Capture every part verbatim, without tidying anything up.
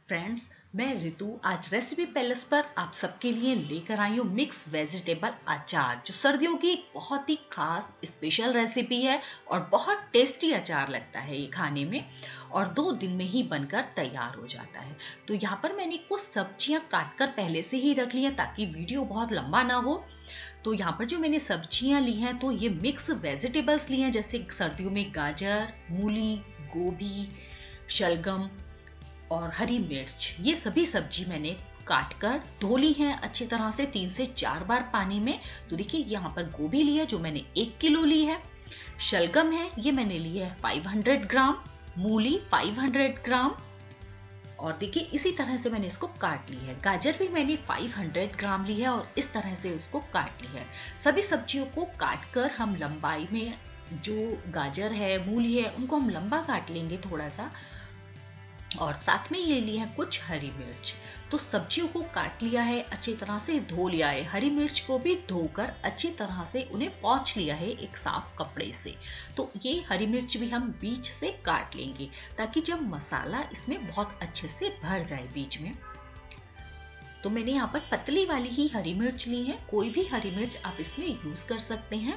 Friends, मैं ऋतु आज recipe palace पर आप सबके लिए लेकर आई हूँ मिक्स वेजिटेबल अचार, जो सर्दियों की एक बहुत ही खास स्पेशल रेसिपी है और बहुत टेस्टी अचार लगता है ये खाने में और दो दिन में ही बनकर तैयार हो जाता है। तो यहाँ पर मैंने कुछ सब्जियां काटकर पहले से ही रख ली हैं ताकि वीडियो बहुत लंबा ना हो। तो यहाँ पर जो मैंने सब्जियां ली हैं तो ये मिक्स वेजिटेबल्स ली हैं, जैसे सर्दियों में गाजर, मूली, गोभी, शलगम और हरी मिर्च। ये सभी सब्जी मैंने काट कर धो ली हैं अच्छी तरह से तीन से चार बार पानी में। तो देखिए यहाँ पर गोभी ली है जो मैंने एक किलो ली है, शलगम है ये मैंने ली है पाँच सौ ग्राम, मूली पाँच सौ ग्राम और देखिए इसी तरह से मैंने इसको काट ली है। गाजर भी मैंने पाँच सौ ग्राम ली है और इस तरह से उसको काट ली है। सभी सब्जियों को काट कर हम लंबाई में, जो गाजर है, मूली है, उनको हम लंबा काट लेंगे थोड़ा सा। और साथ में ये ली है कुछ हरी मिर्च। तो सब्जियों को काट लिया है, अच्छी तरह से धो लिया है, हरी मिर्च को भी धोकर अच्छी तरह से उन्हें पोंछ लिया है एक साफ कपड़े से। तो ये हरी मिर्च भी हम बीच से काट लेंगे ताकि जब मसाला इसमें बहुत अच्छे से भर जाए बीच में। तो मैंने यहाँ पर पतली वाली ही हरी मिर्च ली है, कोई भी हरी मिर्च आप इसमें यूज कर सकते हैं।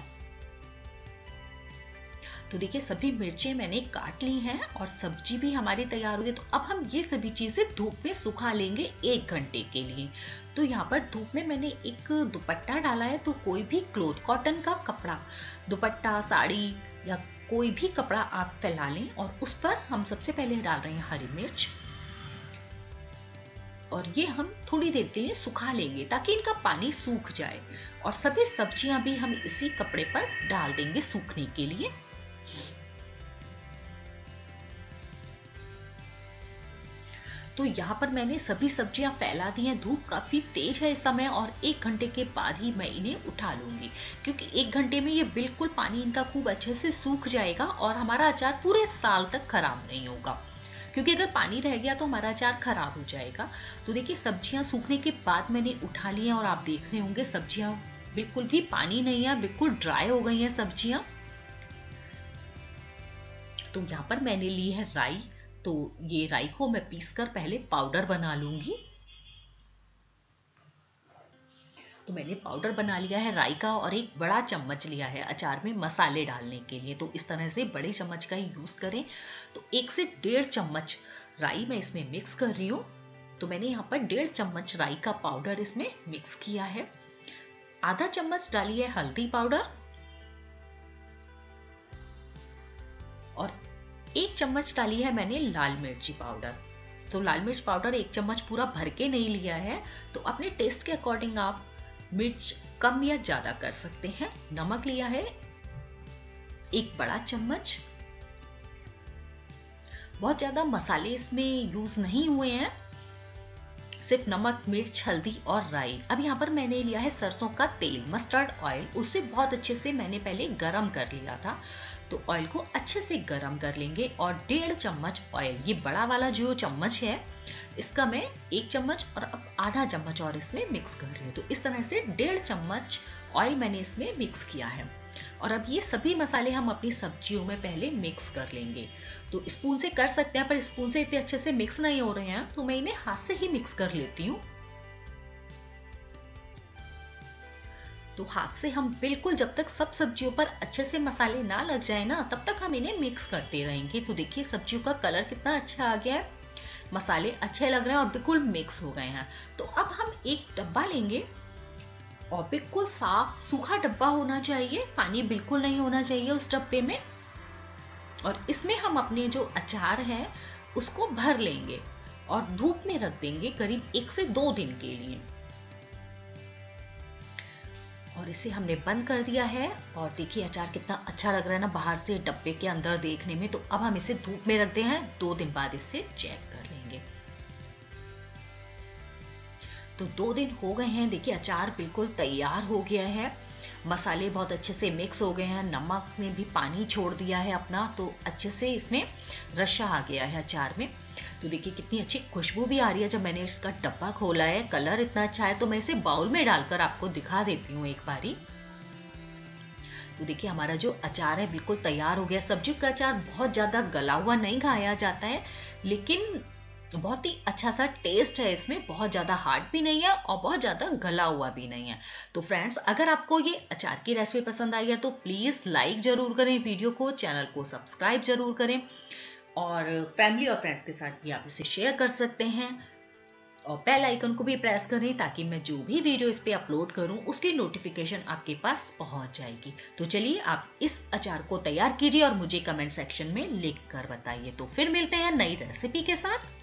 तो देखिए सभी मिर्चें मैंने काट ली हैं और सब्जी भी हमारी तैयार हो गई। तो अब हम ये सभी चीजें धूप में सुखा लेंगे एक घंटे के लिए। तो यहाँ पर धूप में मैंने एक दुपट्टा डाला है, तो कोई भी क्लॉथ, कॉटन का कपड़ा, दुपट्टा, साड़ी या कोई भी कपड़ा आप फैला लें और उस पर हम सबसे पहले डाल रहे हैं हरी मिर्च और ये हम थोड़ी देर के लिए सुखा लेंगे ताकि इनका पानी सूख जाए। और सभी सब्जियां भी हम इसी कपड़े पर डाल देंगे सूखने के लिए। तो यहाँ पर मैंने सभी सब्जियां फैला दी हैं। धूप काफी तेज है इस समय और एक घंटे के बाद ही मैं इन्हें उठा लूंगी, क्योंकि एक घंटे में ये बिल्कुल पानी इनका खूब अच्छे से सूख जाएगा और हमारा अचार पूरे साल तक खराब नहीं होगा, क्योंकि अगर पानी रह गया तो हमारा अचार खराब हो जाएगा। तो देखिए सब्जियां सूखने के बाद मैंने उठा ली हैं और आप देख रहे होंगे सब्जियां बिल्कुल भी पानी नहीं है, बिल्कुल ड्राई हो गई हैं सब्जियां। तो यहाँ पर मैंने ली है राई। तो ये राई को मैं पीसकर पहले पाउडर बना लूंगी। तो मैंने पाउडर बना लिया है राई का और एक बड़ा चम्मच लिया है अचार में मसाले डालने के लिए। तो इस तरह से बड़े चम्मच का ही यूज करें। तो एक से डेढ़ चम्मच राई मैं इसमें मिक्स कर रही हूँ। तो मैंने यहाँ पर डेढ़ चम्मच राई का पाउडर इसमें मिक्स किया है। आधा चम्मच डाली है हल्दी पाउडर और एक चम्मच डाली है मैंने लाल मिर्ची पाउडर। तो लाल मिर्च पाउडर एक चम्मच पूरा भर के नहीं लिया है, तो अपने टेस्ट के अकॉर्डिंग आप मिर्च कम या ज्यादा कर सकते हैं। नमक लिया है एक बड़ा चम्मच। बहुत ज्यादा मसाले इसमें यूज नहीं हुए हैं, सिर्फ नमक, मिर्च, हल्दी और राई। अब यहाँ पर मैंने लिया है सरसों का तेल, मस्टर्ड ऑयल। उसे बहुत अच्छे से मैंने पहले गरम कर लिया था। तो ऑयल को अच्छे से गरम कर लेंगे और डेढ़ चम्मच ऑयल, ये बड़ा वाला जो चम्मच है इसका मैं एक चम्मच और अब आधा चम्मच और इसमें मिक्स कर रही हूँ। तो इस तरह से डेढ़ चम्मच ऑयल मैंने इसमें मिक्स किया है। और अब ये सभी मसाले हम अपनी सब्जियों में पहले मिक्स कर लेंगे। तो स्पून से कर सकते हैं, पर स्पून से इतने अच्छे से मिक्स नहीं हो रहे हैं, तो मैं इन्हें हाथ से ही मिक्स कर लेती हूँ। तो हाथ से हम बिल्कुल जब तक सब सब्जियों पर अच्छे से मसाले ना लग जाए ना, तब तक हम इन्हें मिक्स करते रहेंगे। तो देखिए सब्जियों का कलर कितना अच्छा आ गया है, मसाले अच्छे लग रहे हैं और बिल्कुल मिक्स हो गए हैं। तो अब हम एक डब्बा लेंगे और बिल्कुल साफ सूखा डब्बा होना चाहिए, पानी बिल्कुल नहीं होना चाहिए उस डब्बे में। और इसमें हम अपने जो अचार है उसको भर लेंगे और धूप में रख देंगे करीब एक से दो दिन के लिए। और इसे हमने बंद कर दिया है और देखिए अचार कितना अच्छा लग रहा है ना बाहर से डब्बे के अंदर देखने में। तो अब हम इसे धूप में रखते हैं, दो दिन बाद इससे चेक कर लेंगे। तो दो दिन हो गए हैं, देखिए अचार बिल्कुल तैयार हो गया है, मसाले बहुत अच्छे से मिक्स हो गए हैं, नमक ने भी पानी छोड़ दिया है अपना, तो अच्छे से इसमें रसा आ गया है अचार में। तो देखिए कितनी अच्छी खुशबू भी आ रही है जब मैंने इसका डब्बा खोला है, कलर इतना अच्छा है। तो मैं इसे बाउल में डालकर आपको दिखा देती हूँ एक बारी। तो देखिए हमारा जो अचार है बिल्कुल तैयार हो गया। सब्जियों का अचार बहुत ज्यादा गला हुआ नहीं खाया जाता है, लेकिन बहुत ही अच्छा सा टेस्ट है इसमें, बहुत ज़्यादा हार्ड भी नहीं है और बहुत ज़्यादा गला हुआ भी नहीं है। तो फ्रेंड्स, अगर आपको ये अचार की रेसिपी पसंद आई है तो प्लीज़ लाइक ज़रूर करें वीडियो को, चैनल को सब्सक्राइब ज़रूर करें और फैमिली और फ्रेंड्स के साथ भी आप इसे शेयर कर सकते हैं और बेल आइकन को भी प्रेस करें ताकि मैं जो भी वीडियो इस पे अपलोड करूं उसकी नोटिफिकेशन आपके पास पहुंच जाएगी। तो चलिए आप इस अचार को तैयार कीजिए और मुझे कमेंट सेक्शन में लिख कर बताइए। तो फिर मिलते हैं नई रेसिपी के साथ।